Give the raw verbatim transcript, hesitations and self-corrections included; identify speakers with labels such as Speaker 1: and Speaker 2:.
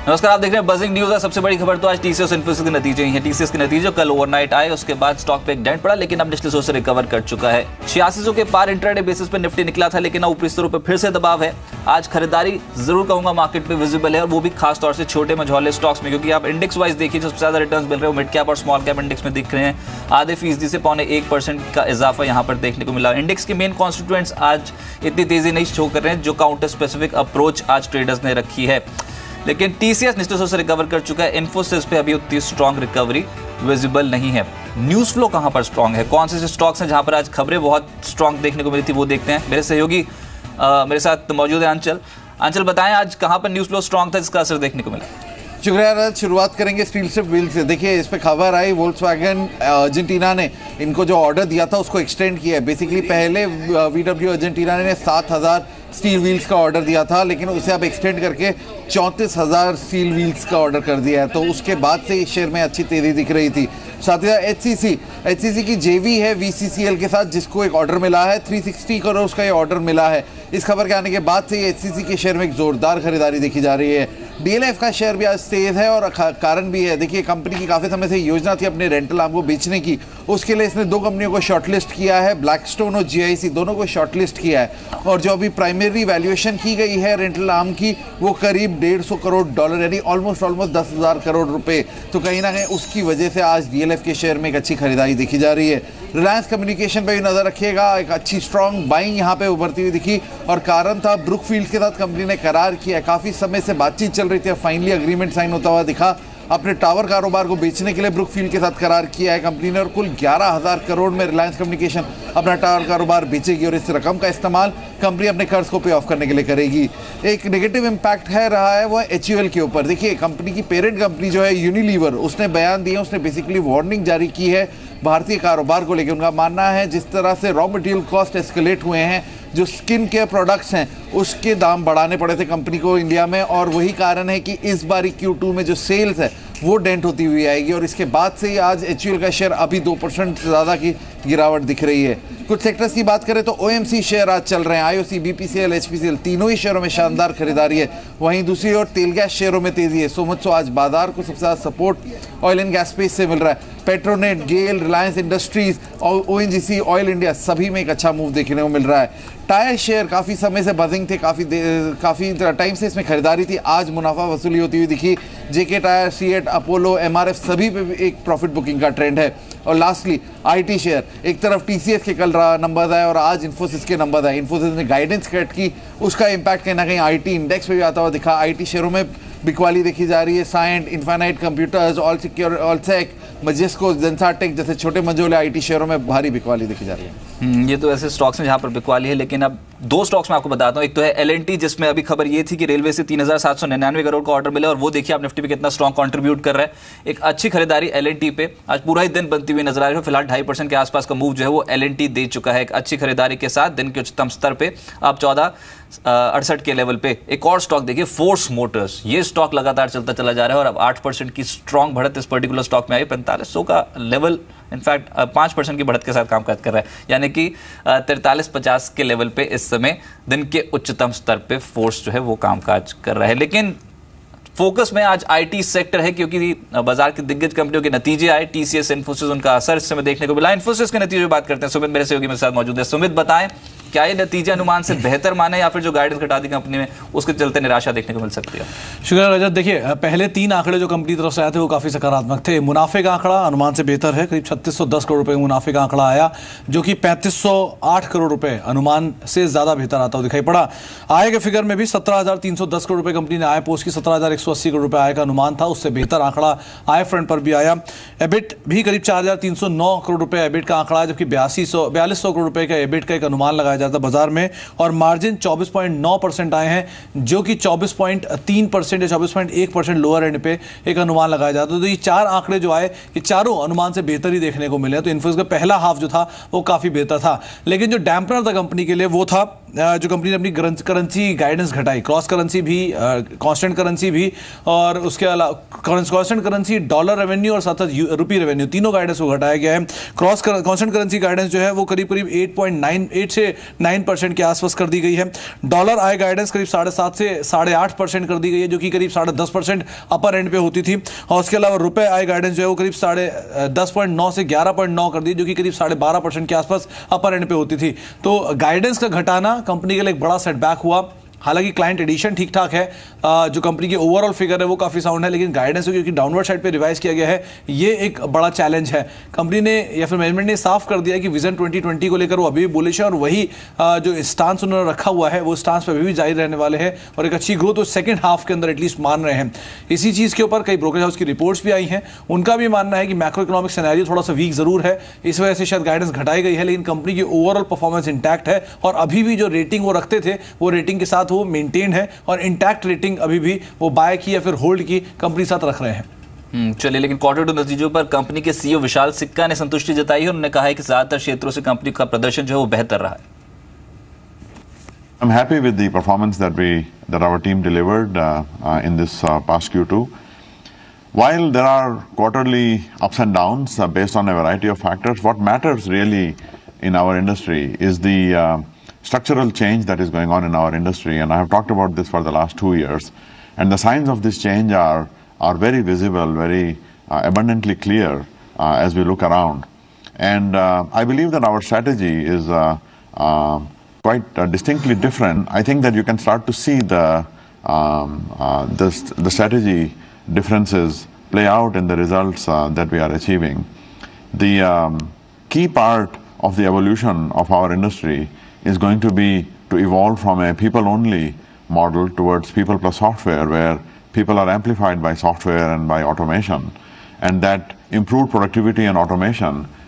Speaker 1: नमस्कार, आप देख रहे हैं बजिंग न्यूज़। सबसे बड़ी खबर तो आज टीसीएस इन्फोसिस के नतीजे ही हैं। टीसीएस के नतीजे कल ओवरनाइट आए, उसके बाद स्टॉक पे एक डेंट पड़ा, लेकिन अब निचले स्तर से रिकवर कर चुका है। छियासी सौ के पार इंट्राडे बेसिस पे निफ्टी निकला था, लेकिन अब ऊपरी स्तरों पर फिर से दबाव है। आज खरीदारी जरूर कहूंगा मार्केट पे विजिबल है, और वो भी खास तौर से छोटे मझौले स्टॉक्स में, क्योंकि आप इंडेक्स वाइज देखिए सबसे ज्यादा रिटर्न मिल रहे हो मिड कैप और स्मॉल कैप इंडेक्स में दिख रहे हैं। आधे फीसदी से पौने एक परसेंट का इजाफा यहाँ पर देखने को मिला। इंडेक्स के मेन कॉन्स्टिट्यूएंट्स आज इतनी तेजी नहीं शो कर रहे हैं, जो काउंटर स्पेसिफिक अप्रोच आज ट्रेडर्स ने रखी है। लेकिन टीसीएस निश्चित रूप से रिकवर कर चुका है। इन्फोसिस पे अभी उतनी स्ट्रॉन्ग रिकवरी विजिबल नहीं है। न्यूज़ फ्लो कहां पर स्ट्रॉन्ग है, कौन से स्टॉक्स हैं जहां पर आज खबरें बहुत स्ट्रॉन्ग देखने को मिली थी, वो देखते हैं। मेरे सहयोगी आ, मेरे साथ मौजूद है अंचल। अंचल, बताएं आज कहां पर न्यूज़ फ्लो स्ट्रॉन्ग था, जिसका असर देखने को मिला?
Speaker 2: शुक्रिया। शुरुआत करेंगे स्टील स्ट्रिप व्हील से। देखिए, इस पे खबर आई वोल्क्सवैगन अर्जेंटीना ने इनको जो ऑर्डर दिया था उसको एक्सटेंड किया है। बेसिकली पहले वीडब्ल्यू अर्जेंटीना ने सात हज़ार स्टील व्हील्स का ऑर्डर दिया था, लेकिन उसे अब एक्सटेंड करके चौंतीस हज़ार स्टील व्हील्स का ऑर्डर कर दिया है। तो उसके बाद से इस शेयर में अच्छी तेज़ी दिख रही थी। साथ ही साथ एचसीसी एचसीसी की जेवी है वीसीसीएल के साथ, जिसको एक ऑर्डर मिला है तीन सौ साठ करोड़ का ये ऑर्डर मिला है। इस खबर के आने के बाद से एचसीसी के शेयर में एक जोरदार खरीदारी देखी जा रही है। डीएलएफ का शेयर भी आज तेज है, और कारण भी है। देखिए, कंपनी की काफ़ी समय से योजना थी अपने रेंटल आर्म को बेचने की। उसके लिए इसने दो कंपनियों को शॉर्टलिस्ट किया है, ब्लैकस्टोन और जीआईसी, दोनों को शॉर्टलिस्ट किया है। और जो अभी प्राइमरी वैल्यूएशन की गई है रेंटल आर्म की, वो करीब डेढ़ सौ करोड़ डॉलर, यानी ऑलमोस्ट ऑलमोस्ट दस हज़ार करोड़ रुपए। तो कहीं ना कहीं उसकी वजह से आज डीएलएफ के शेयर में एक अच्छी खरीदारी देखी जा रही है। रिलायंस कम्युनिकेशन पे भी नजर रखिएगा, एक अच्छी स्ट्रॉन्ग बाइंग यहाँ पे उभरती हुई दिखी, और कारण था ब्रुकफील्ड के साथ कंपनी ने करार किया। काफ़ी समय से बातचीत चल रही थी, फाइनली अग्रीमेंट साइन होता हुआ दिखा। अपने टावर कारोबार को बेचने के लिए ब्रुकफील्ड के साथ करार किया है कंपनी ने, और कुल ग्यारह हज़ार करोड़ में रिलायंस कम्युनिकेशन अपना टावर कारोबार बेचेगी, और इस रकम का इस्तेमाल कंपनी अपने कर्ज को पे ऑफ करने के लिए करेगी। एक नेगेटिव इम्पैक्ट है रहा है वो एचयूएल के ऊपर। देखिए, कंपनी की पेरेंट कंपनी जो है यूनिलीवर, उसने बयान दिया, उसने बेसिकली वार्निंग जारी की है भारतीय कारोबार को लेकर। उनका मानना है जिस तरह से रॉ मटेरियल कॉस्ट एस्केलेट हुए हैं, जो स्किन केयर प्रोडक्ट्स हैं उसके दाम बढ़ाने पड़े थे कंपनी को इंडिया में, और वही कारण है कि इस बारी क्यू टू में जो सेल्स है वो डेंट होती हुई आएगी। और इसके बाद से ही आज एचयूएल का शेयर अभी दो परसेंट से ज़्यादा की गिरावट दिख रही है। कुछ सेक्टर्स की बात करें तो ओएमसी शेयर आज चल रहे हैं। आईओसी, बीपीसीएल, एचपीसीएल, तीनों ही शेयरों में शानदार खरीदारी है। वहीं दूसरी ओर तेल गैस शेयरों में तेजी है। सो मच सो आज बाजार को सबसे ज़्यादा support oil and gas space से मिल रहा है। पेट्रोनेट, गेल, रिलायंस इंडस्ट्रीज और ओएनजीसी, ऑयल इंडिया, सभी में एक अच्छा मूव देखने को मिल रहा है। टायर शेयर काफ़ी समय से बजिंग थे, काफ़ी काफ़ी टाइम से इसमें खरीदारी थी। आज मुनाफा वसूली होती हुई दिखी। जेके टायर, सीएट, अपोलो, एमआरएफ, सभी पे भी एक प्रॉफिट बुकिंग का ट्रेंड है। और लास्टली आईटी शेयर, एक तरफ टीसीएस के कल नंबर्स आए और आज इन्फोसिस के नंबर्स आए। इन्फोसिस ने गाइडेंस कट की, उसका इम्पैक्ट कहीं ना कहीं आईटी इंडेक्स पे भी आता हुआ दिखा। आईटी शेयरों में बिकवाली देखी जा रही है। साइंट, इन्फाइनाइट कंप्यूटर्स, ऑल सिक्योर, ऑलसेक, मजेस्को, जेंसाटेक जैसे छोटे मंझोले आईटी शेयरों में भारी बिकवाली देखी जा रही है।
Speaker 1: ये तो ऐसे स्टॉक्स हैं जहां पर बिकवाली है, लेकिन अब दो स्टॉक्स में आपको बताता हूं। एक तो है एलएनटी, जिसमें अभी खबर ये थी कि रेलवे से तीन हज़ार सात सौ निन्यानवे करोड़ का ऑर्डर मिला, और वो देखिए आप निफ्टी पे कितना स्ट्रॉन्ग कंट्रीब्यूट कर रहा है। एक अच्छी खरीदारी एलएनटी पे आज पूरा ही दिन बनती हुई नजर आ रही है। फिलहाल ढाई परसेंट के आसपास का मूव जो है वो एलएनटी दे चुका है। एक अच्छी खरीदारी के साथ दिन के उच्चतम स्तर पे आप चौदह अड़सठ के लेवल पे एक और स्टॉक देखिए, फोर्स मोटर्स। ये स्टॉक लगातार चलता चला जा रहा है, और अब आठ परसेंट की स्ट्रॉन्ग बढ़त इस पर्टिकुलर स्टॉक में आई। पैंतालीस सौ का लेवल इनफैक्ट पाँच परसेंट की बढ़त के साथ कामकाज कर रहा है, यानी कि तैंतालीस पचास के लेवल पे इस समय दिन के उच्चतम स्तर पे फोर्स जो है वो कामकाज कर रहा है। लेकिन फोकस में आज आईटी सेक्टर है, क्योंकि बाजार की दिग्गज कंपनियों के नतीजे आए। टीसीएस, इन्फोसिस, उनका असर इस समय देखने को मिला। इन्फोसिस के नतीजे बात करते हैं। सुमित मेरे सहयोगी मेरे साथ मौजूद है। सुमित, बताएं क्या ये नतीजे अनुमान से बेहतर माने, या फिर जो गाइडेंस घटा दी कंपनी में उसके चलते निराशा देखने को मिल सकती है?
Speaker 3: शुक्रिया रजत। देखिए, पहले तीन आंकड़े जो कंपनी की तरफ से आए थे वो काफ़ी सकारात्मक थे। मुनाफे का आंकड़ा अनुमान से बेहतर है, करीब छत्तीस सौ दस करोड़ रुपए मुनाफे का आंकड़ा आया, जो कि पैंतीस सौ आठ करोड़ रुपए अनुमान से ज़्यादा बेहतर आता हुआ दिखाई पड़ा। आय के फिगर में भी सत्रह हज़ार तीन सौ दस करोड़ रुपए कंपनी ने आय पोस्ट की, सत्रह हज़ार एक सौ अस्सी करोड़ रुपए आय का अनुमान था, उससे बेहतर आंकड़ा आय फ्रंट पर भी आया। एबिट भी करीब चार हज़ार तीन सौ नौ करोड़ रुपए एबिट का आंकड़ा है, जबकि बयासी सौ बयालीस सौ करोड़ रुपए का एबिट का एक अनुमान लगाया जाता है बाजार में। और मार्जिन चौबीस पॉइंट नौ परसेंट आए हैं, जो कि चौबीस पॉइंट तीन परसेंट या चौबीस पॉइंट एक परसेंट लोअर एंड पे एक अनुमान लगाया जाता है। तो ये चार आंकड़े जो आए, ये चारों अनुमान से बेहतर ही देखने को मिले। तो इन्फोसिस का पहला हाफ जो था वो काफ़ी बेहतर था, लेकिन जो डैम्पनर था कंपनी के लिए वो था जो कंपनी ने अपनी करेंसी गाइडेंस घटाई। क्रॉस करेंसी भी, कांस्टेंट करेंसी भी और उसके अलावा कांस्टेंट करेंसी डॉलर रेवेन्यू और साथ साथ रुपी रेवेन्यू तीनों गाइडेंस को घटाया गया है। क्रॉस कांस्टेंट करेंसी गाइडेंस जो है वो करीब करीब आठ पॉइंट नौ आठ से नौ परसेंट के आसपास कर दी गई है। डॉलर आय गाइडेंस करीब साढ़े सात से साढ़े आठ परसेंट कर दी गई है, जो कि करीब साढ़े दस परसेंट अपर एंड पे होती थी। और उसके अलावा रुपए आय गाइडेंस जो है वो करीब साढ़े दस पॉइंट नौ से ग्यारह पॉइंट नौ कर दी, जो कि करीब साढ़े बारह परसेंट के आसपास अपर एंड पे होती थी। तो गाइडेंस का घटाना कंपनी के लिए एक बड़ा सेटबैक हुआ। हालांकि क्लाइंट एडिशन ठीक ठाक है, जो कंपनी की ओवरऑल फिगर है वो काफी साउंड है, लेकिन गाइडेंस क्योंकि डाउनवर्ड साइड पे रिवाइज किया गया है, ये एक बड़ा चैलेंज है। कंपनी ने या फिर मैनेजमेंट ने साफ कर दिया है कि विजन ट्वेंटी ट्वेंटी को लेकर वो अभी भी बुलिश है और वही जो स्टांस उन्होंने रखा हुआ है वो स्टांस पे अभी भी जारी रहने वाले हैं और एक अच्छी ग्रोथ सेकंड हाफ के अंदर एटलीस्ट मान रहे हैं। इसी चीज के ऊपर कई ब्रोकरेज हाउस की रिपोर्ट्स भी आई हैं, उनका भी मानना है कि मैक्रो इकोनॉमिक सिनेरियो थोड़ा सा वीक जरूर है, इस वजह से शायद गाइडेंस घटाई गई है, लेकिन कंपनी की ओवरऑल परफॉर्मेंस इंटैक्ट है और अभी भी जो रेटिंग वो रखते थे वो रेटिंग के साथ वो मेंटेन है और इंटैक्ट रेटिंग अभी भी वो बाय की या फिर होल्ड की कंपनी साथ रख रहे हैं।
Speaker 1: चलिए, लेकिन क्वार्टर टू नतीजों पर कंपनी के सीईओ विशाल सिक्का ने संतुष्टि जताई है। उन्होंने कहा है कि ज्यादातर क्षेत्रों से कंपनी का प्रदर्शन जो है वो बेहतर रहा है।
Speaker 4: I'm happy with the performance that we that our team delivered uh, uh, in this uh, past Q two. While there are quarterly ups and downs uh, based on a variety of factors, what matters really in our industry is the uh, structural change that is going on in our industry, and I have talked about this for the last two years, and the signs of this change are are very visible, very uh, abundantly clear uh, as we look around, and uh, I believe that our strategy is uh, uh, quite uh, distinctly different. I think that you can start to see the um, uh, the, the strategy differences play out in the results uh, that we are achieving. The um, key part of the evolution of our industry is going to be to evolve from a people-only model towards people plus software, where people are amplified by software and by automation, and that improved productivity and automation